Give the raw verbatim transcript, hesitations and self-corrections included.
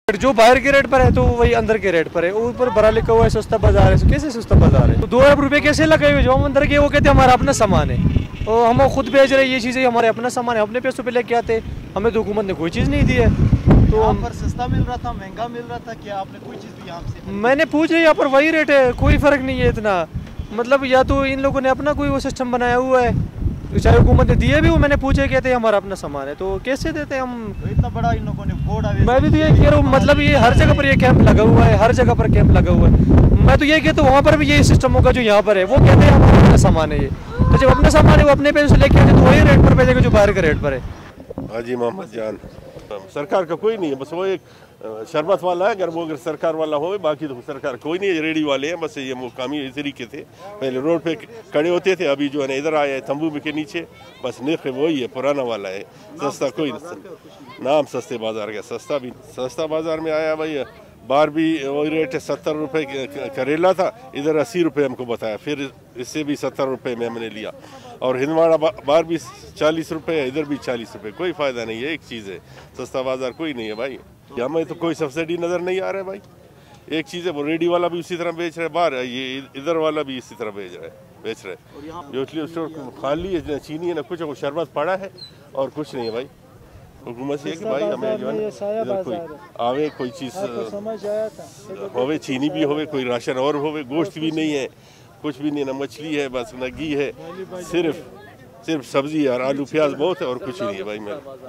जो बाहर के रेट पर है तो वही अंदर के रेट पर है, ऊपर बड़ा लिखा हुआ है सस्ता बाजार है, कैसे सस्ता बाजार है? तो दो अरब रुपए कैसे लगे हुए जो हम अंदर के, वो कहते हैं हमारा अपना सामान है और हम खुद बेच रहे हैं ये चीज़ें, हमारे अपना सामान है, अपने पैसों पे लेके आते, हमें तो हुकूमत ने कोई चीज़ नहीं दी है। तो यहाँ पर सस्ता मिल रहा था, महंगा मिल रहा था, क्या आपने कोई चीज़ भी यहाँ से? मैंने पूछा यहाँ पर वही रेट है, कोई फ़र्क नहीं है इतना, मतलब या तो इन लोगों ने अपना कोई वो सिस्टम बनाया हुआ है, चाहे हुकूमत ने दिए भी वो, मैंने पूछे कहते हैं हमारा अपना सामान है, तो कैसे देते हैं हम? तो इतना बड़ा इन लोगों ने बोर्ड, मैं भी तो ये कह रहा हूँ, मतलब ये हर जगह पर ये कैंप लगा हुआ है, हर जगह पर कैंप लगा हुआ है, मैं तो ये कहता हूँ वहाँ पर भी ये सिस्टम होगा जो यहाँ पर है, वो कहते हैं हमारा अपना सामान है ये, तो जब अपना सामान है वो अपने पैसे लेके आते तो वही रेट पर बेचेगा जो बाहर के रेट पर है। हाजी मोहम्मद जान, सरकार का कोई नहीं है, बस वो एक शरबत वाला है, अगर वो अगर सरकार वाला हो, बाकी तो सरकार कोई नहीं है, रेडी वाले हैं बस, ये मुकामी इस तरीके थे, पहले रोड पे खड़े होते थे, अभी जो है ना इधर आए हैं तंबू के नीचे, बस निर्ख वही है, पुराना वाला है, सस्ता कोई नहीं, नाम सस्ते बाजार का, सस्ता भी सस्ता बाजार में आया भाई, बाहर भी वही रेट है, सत्तर रुपये करेला था, इधर अस्सी रुपये हमको बताया, फिर इससे भी सत्तर रुपये में हमने लिया, और हिंदवाड़ा बाहर भी चालीस रुपये है, इधर भी चालीस रुपये, कोई फ़ायदा नहीं है, एक चीज़ है, सस्ता बाजार कोई नहीं है भाई, हमें तो कोई सब्सिडी नज़र नहीं आ रहा है भाई, एक चीज़ है वो रेडी वाला भी उसी तरह बेच रहा है, बाहर ये इधर वाला भी इसी तरह बेच रहा है बेच रहा है जो इसलिए स्टोर खाली है, चीनी है ना कुछ, वो शरबत पड़ा है और कुछ नहीं है भाई, हुकूमत से है कि भाई हमें जो है इधर कोई आवे, कोई चीज़ होवे, चीनी भी होवे, कोई राशन और होवे, गोश्त भी नहीं है, कुछ भी नहीं, ना मछली है, बस ना घी है, सिर्फ सिर्फ सब्जी और आलू प्याज बहुत है और कुछ नहीं है भाई मेरा।